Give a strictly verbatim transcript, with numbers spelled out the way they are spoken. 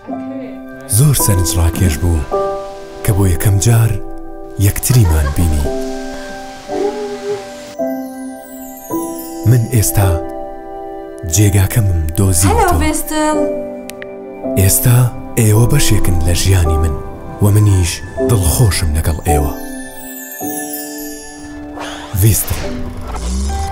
زۆر سەرنج ڕاکێش بوو کە بۆ یەکەم جار یەکتریمان بینی. من ئێستا جێگاکەمم دۆزیوەتەوە. ئێستا ئێوە بەشێکن لە ژیانی من و منیش دڵخۆشم لەگەڵ ئێوە. ڤیستڵ